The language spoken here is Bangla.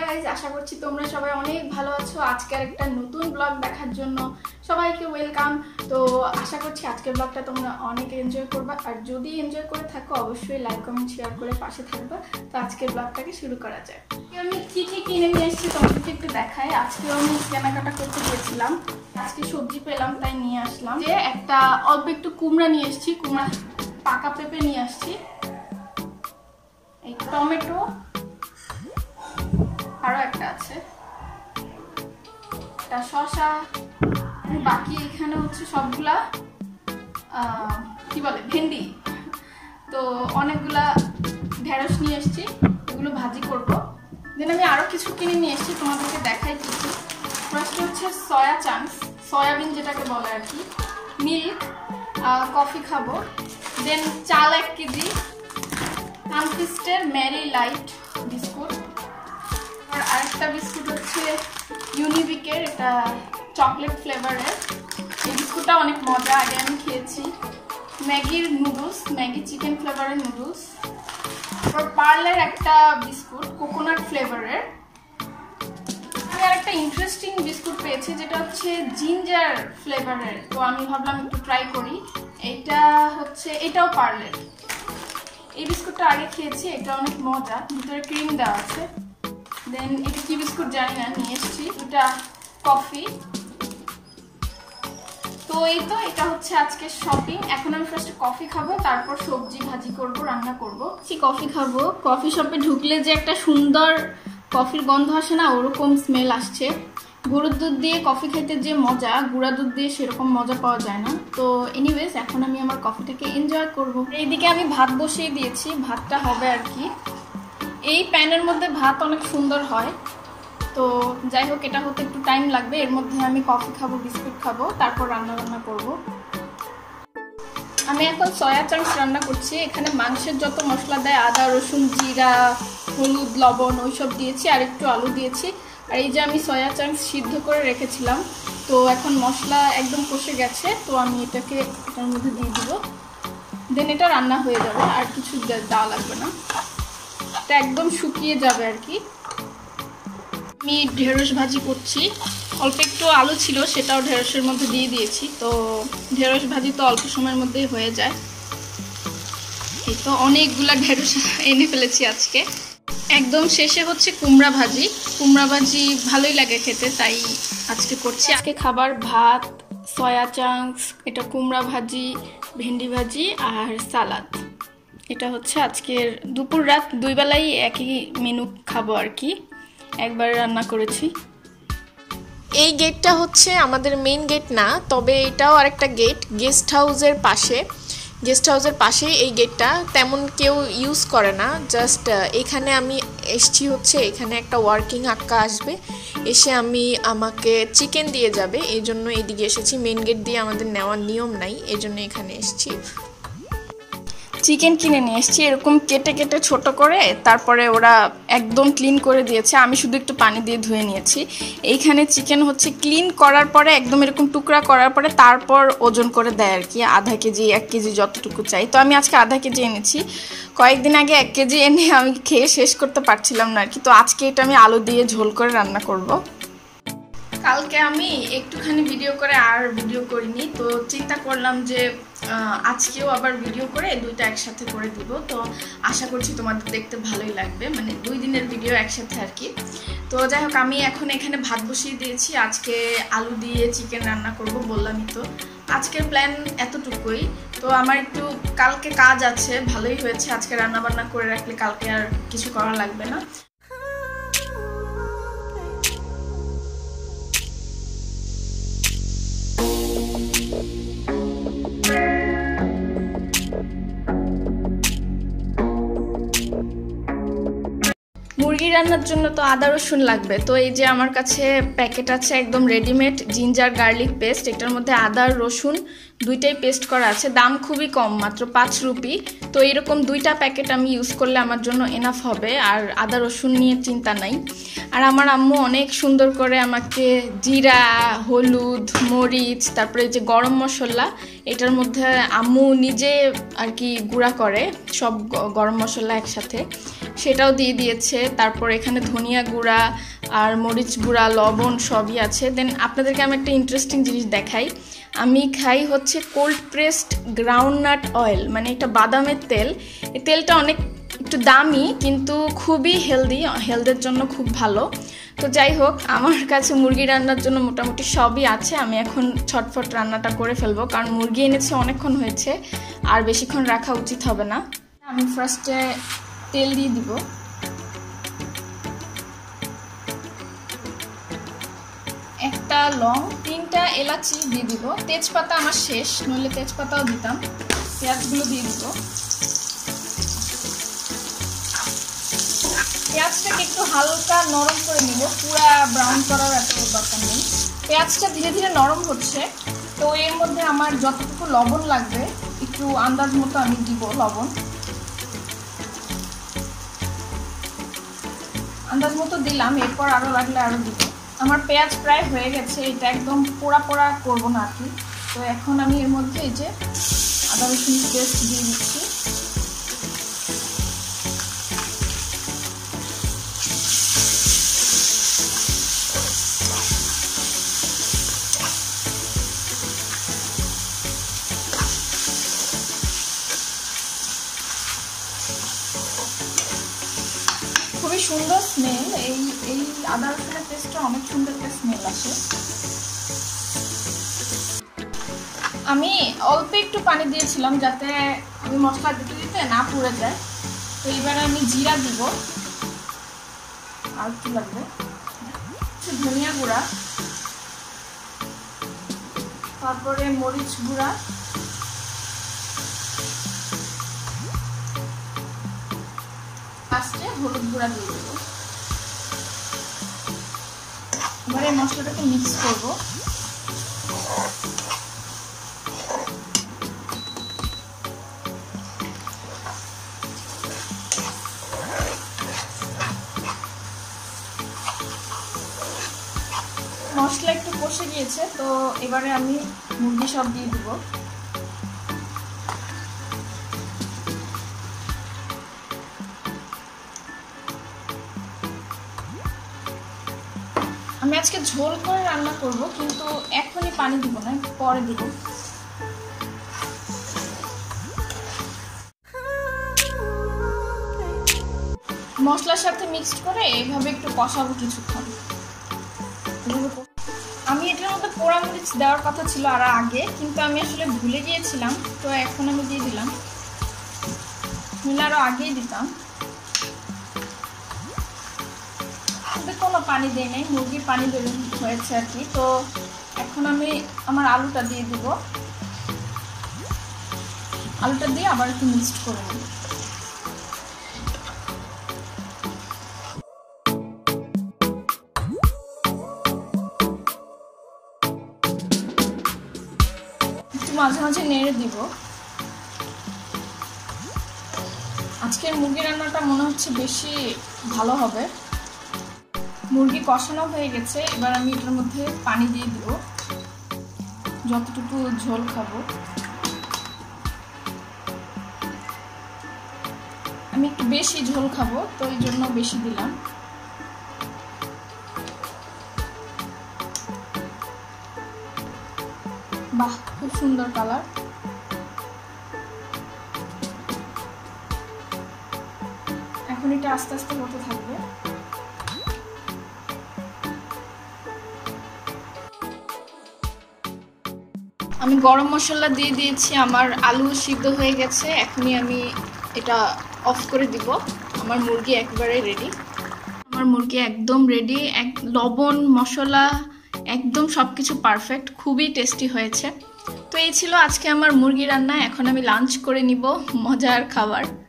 গাইজ, আশা করছি তোমরা সবাই অনেক ভালো আছো। আজকে একটা নতুন ব্লগ দেখার জন্য সবাইকে ওয়েলকাম। তো আশা করছি আজকের ব্লগটা তোমরা অনেক এনজয় করবা, আর যদি এনজয় করে থাকো অবশ্যই লাইক কমেন্ট শেয়ার করে পাশে থাকবা। তো আজকের ব্লগটাকে শুরু করা যায়। আমি কি কি কিনে নিয়ে এসেছি তোমাদেরকে একটু দেখাই। আজকেও আমি কেনাকাটা করতে গিয়েছিলাম, আজকে সবজি পেলাম তাই নিয়ে আসলাম। যে একটা অল্প একটু কুমড়া নিয়ে এসেছি, কুমড়া পাকা পেঁপে নিয়ে আসছি, এই টমেটো আরো একটা আছে, একটা শসা, বাকি এখানে হচ্ছে সবগুলা কি বলে ভেন্ডি। তো অনেকগুলা ঢেঁড়স নিয়ে এসেছি, এগুলো ভাজি করবো। দেন আমি আরো কিছু কিনে নিয়ে এসেছি, তোমাদেরকে দেখাই কিছু। ফার্স্ট হচ্ছে সয়া চাংস, সয়াবিন যেটাকে বলে আর কি, মিল্ক, কফি খাবো। দেন চাল 1 কেজি, সানফিস্টের মেরি লাইট বিস্কুট, আর আরেকটা বিস্কুট হচ্ছে ইউনিবিকের, এটা চকলেট ফ্লেভারের। এই বিস্কুটটা অনেক মজা, আগে আমি খেয়েছি। ম্যাগির নুডলস, ম্যাগি চিকেন ফ্লেভারের নুডলস। তারপর পার্লের একটা বিস্কুট কোকোনাট ফ্লেভারের। আমি আর একটা ইন্টারেস্টিং বিস্কুট পেয়েছি যেটা হচ্ছে জিঞ্জার ফ্লেভারের, তো আমি ভাবলাম একটু ট্রাই করি। এটা হচ্ছে, এটাও পার্লের। এই বিস্কুটটা আগে খেয়েছি, এটা অনেক মজা, ভিতরে ক্রিম দেওয়া আছে। দেন এটা কি বিস্কুট জানি না, নিয়ে এসেছি। এটা কফি। তো এই তো এটা হচ্ছে আজকে শপিং। এখন আমি ফার্স্ট কফি খাবো, তারপর সবজি ভাজি করব, রান্না করব। কফি খাবো। কফি শপে ঢুকলে যে একটা সুন্দর কফির গন্ধ আসে না, ওরকম স্মেল আসছে। গরুর দুধ দিয়ে কফি খাইতে যে মজা, গুঁড়া দুধ দিয়ে সেরকম মজা পাওয়া যায় না। তো এনিওয়েজ এখন আমি আমার কফিটাকে এনজয় করব। এইদিকে আমি ভাত বসিয়ে দিয়েছি, ভাতটা হবে আর কি। এই প্যানের মধ্যে ভাত অনেক সুন্দর হয়। তো যাই হোক, এটা হতে একটু টাইম লাগবে। এর মধ্যে আমি কফি খাবো, বিস্কুট খাবো, তারপর রান্না করব। আমি এখন সয়া চাংস রান্না করছি। এখানে মাংসের যত মশলা দেয়, আদা রসুন জিরা হলুদ লবণ ওইসব দিয়েছি, আর একটু আলু দিয়েছি। আর এই যে আমি সয়া চাংস সিদ্ধ করে রেখেছিলাম, তো এখন মশলা একদম কষে গেছে, তো আমি এটাকে এটার মধ্যে দিয়ে দিব। দেন এটা রান্না হয়ে যাবে, আর কিছু দেওয়া লাগবে না, এটা একদম শুকিয়ে যাবে আর কি। আমি ঢেঁড়স ভাজি করছি, অল্প একটু আলু ছিল সেটাও ঢেঁড়সের মধ্যে দিয়ে দিয়েছি। তো ঢেঁড়স ভাজি তো অল্প সময়ের মধ্যেই হয়ে যায়। এই তো অনেকগুলা ঢেঁড়স এনে ফেলেছি আজকে। একদম শেষে হচ্ছে কুমড়া ভাজি। কুমড়া ভাজি ভালোই লাগে খেতে, তাই আজকে করছি। আজকে খাবার ভাত, সয়া চাংস, এটা কুমড়া ভাজি, ভেন্ডি ভাজি আর সালাদ। এটা হচ্ছে আজকের দুপুর রাত 2 বেলাই একই মেনু খাবো আর কি, একবার রান্না করেছি। এই গেটটা হচ্ছে আমাদের মেইন গেট না, তবে এটাও আরেকটা গেট, গেস্ট হাউসের পাশে। গেস্ট হাউসের পাশে এই গেটটা তেমন কেউ ইউজ করে না। জাস্ট এখানে আমি এসছি হচ্ছে, এখানে একটা ওয়ার্কিং আক্কা আসবে, এসে আমাকে চিকেন দিয়ে যাবে, এই জন্য এইদিকে এসেছি। মেইন গেট দিয়ে আমাদের নেওয়ার নিয়ম নাই, এই জন্য এখানে এসেছি। চিকেন কিনে নিয়ে এসেছি, এরকম কেটে কেটে ছোট করে, তারপরে ওরা একদম ক্লিন করে দিয়েছে। আমি শুধু একটু পানি দিয়ে ধুয়ে নিয়েছি। এইখানে চিকেন হচ্ছে ক্লিন করার পরে, একদম এরকম টুকরা করার পরে তারপর ওজন করে দেয় আর কি, আধা কেজি 1 কেজি যতটুকু চাই। তো আমি আজকে আধা কেজি এনেছি। কয়েকদিন আগে 1 কেজি এনে আমি খেয়ে শেষ করতে পারছিলাম না আর কি। তো আজকে এটা আমি আলু দিয়ে ঝোল করে রান্না করব। কালকে আমি একটুখানি ভিডিও করে আর ভিডিও করিনি, তো চিন্তা করলাম যে আজকেও আবার ভিডিও করে দুইটা একসাথে করে দিব। তো আশা করছি তোমাদের দেখতে ভালোই লাগবে, মানে 2 দিনের ভিডিও একসাথে আর কি। তো যাই হোক, আমি এখন এখানে ভাত বসিয়ে দিয়েছি। আজকে আলু দিয়ে চিকেন রান্না করব বললামই তো। আজকের প্ল্যান এতটুকুই। তো আমার একটু কালকে কাজ আছে, ভালোই হয়েছে আজকে রান্না বান্না করে রাখলে কালকে আর কিছু করা লাগবে না। মুরগি রান্নার জন্য তো আদা রসুন লাগবে। তো এই যে আমার কাছে প্যাকেট আছে একদম রেডিমেড জিঞ্জার গার্লিক পেস্ট, এটার মধ্যে আদা রসুন দুইটাই পেস্ট করা আছে, দাম খুবই কম, মাত্র 5 রুপি। তো এরকম 2টা প্যাকেট আমি ইউজ করলে আমার জন্য এনাফ হবে, আর আদা রসুন নিয়ে চিন্তা নাই। আর আমার আম্মু অনেক সুন্দর করে আমাকে জিরা, হলুদ, মরিচ, তারপরে যে গরম মশলা, এটার মধ্যে আম্মু নিজে আর কি গুঁড়া করে সব গরম মশলা একসাথে, সেটাও দিয়ে দিয়েছে। তারপর এখানে ধনিয়া গুঁড়া আর মরিচ গুঁড়া, লবণ সবই আছে। দেন আপনাদেরকে আমি একটা ইন্টারেস্টিং জিনিস দেখাই। আমি খাই হচ্ছে কোল্ড প্রেসড গ্রাউন্ডনাট অয়েল, মানে এটা বাদামের তেল। এই তেলটা অনেক একটু দামি কিন্তু খুবই হেলথের জন্য খুব ভালো। তো যাই হোক, আমার কাছে মুরগি রান্নার জন্য মোটামুটি সবই আছে। আমি এখন ছটফট রান্নাটা করে ফেলবো, কারণ মুরগি এনেছে অনেকক্ষণ হয়েছে, আর বেশিক্ষণ রাখা উচিত হবে না। আমি ফার্স্টে তেল দিয়ে দিব। একটা লং, 3টা এলাচি দিয়ে দিব। তেজপাতা আমার শেষ, নইলে তেজপাতাও দিতাম। পেঁয়াজগুলো দিয়ে দিব। পেঁয়াজটাকে একটু হালকা নরম করে নিব, পুরা ব্রাউন করার এত দরকার নেই। পেঁয়াজটা ধীরে ধীরে নরম হচ্ছে, তো এর মধ্যে আমার যতটুকু লবণ লাগবে একটু আন্দাজ মতো আমি দিব লবণ। আন্দাজ মতো দিলাম, এরপর আরও লাগলে আরও দিব। আমার পেঁয়াজ প্রায় হয়ে গেছে, এটা একদম পোড়া পোড়া করবো না আর কি। তো এখন আমি এর মধ্যে এই যে আদা রসুন পেস্ট দিয়ে দিচ্ছি। খুবই সুন্দর স্মেল, এই আদা রসুনের পেস্টটা অনেক সুন্দর একটা স্মেল আসে। আমি অল্প একটু পানি দিয়েছিলাম যাতে আমি মশলা দিতে দিতে না পুড়ে যায়। তো এবারে আমি জিরা দিব, আর একটু লাগবে ধনিয়া গুঁড়া, তারপরে মরিচ গুঁড়া, লাস্টে হলুদ গুঁড়া দিয়ে দেবো। এবারে মশলাটাকে মিক্স করব। মশলা একটু কষে গিয়েছে, তো এবারে আমি মুরগি সব দিয়ে দিব। আমি আজকে ঝোল করে রান্না করব, কিন্তু এখনই পানি দিব না, পরে দিব। মশলার সাথে মিক্সড করে এইভাবে একটু কষাবো কিছুক্ষণ। আমি এটার মধ্যে পোড়া মরিচ দেওয়ার কথা ছিল আর আগে, কিন্তু আমি আসলে ভুলে গিয়েছিলাম, তো এখন আমি দিয়ে দিলাম। আরো আগেই দিতাম, কোনো পানি দেই নাই, মুরগির পানি হয়েছে আর কি। তো এখন আমি আমার আলুটা দিয়ে দিব। আলুটা দিয়ে আবার একটু মিক্সড করে নেব। একটু মাঝে মাঝে নেড়ে দিব। আজকের মুরগি রান্নাটা মনে হচ্ছে বেশি ভালো হবে। মুরগি কষানো হয়ে গেছে, এবার আমি এটার মধ্যে পানি দিয়ে দিব, যতটুকু ঝোল খাবো। আমি একটু বেশি ঝোল খাবো, তো এই জন্য বেশি দিলাম। বাহ, খুব সুন্দর কালার। এখন এটা আস্তে আস্তে হতে থাকবে। আমি গরম মশলা দিয়ে দিয়েছি, আমার আলু সিদ্ধ হয়ে গেছে। এখনই আমি এটা অফ করে দিব। আমার মুরগি একবারে রেডি। আমার মুরগি একদম রেডি, লবণ মশলা একদম সবকিছু পারফেক্ট, খুবই টেস্টি হয়েছে। তো এই ছিল আজকে আমার মুরগি রান্না। এখন আমি লাঞ্চ করে নিব মজার খাবার।